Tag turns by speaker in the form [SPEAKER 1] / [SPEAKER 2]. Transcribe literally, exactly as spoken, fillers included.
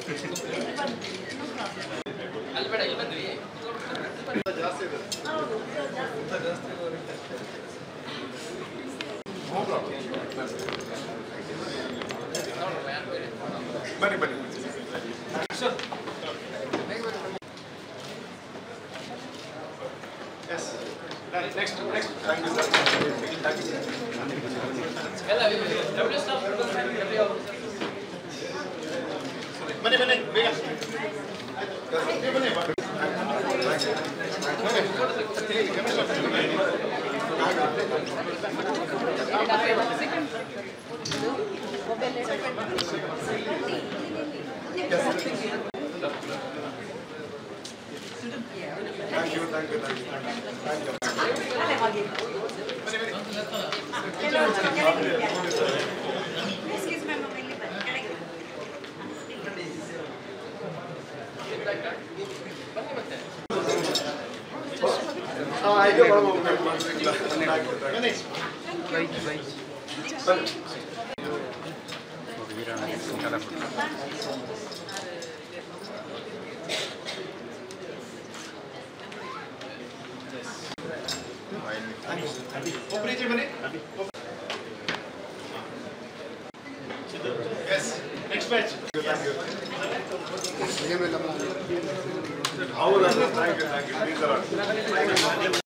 [SPEAKER 1] ಬನ್ನಿ ಬನ್ನಿ sir. Yes next next thank you sir. Thank you sir. ಬನ್ನಿ ಬನ್ನಿ ಬೇಗ ಬನ್ನಿ Thank you, thank you, thank you, thank you.
[SPEAKER 2] Excuse me, ma'am.
[SPEAKER 1] Ah, I do. Thank you. Yes, next batch. Thank you. Thank you. Thank you.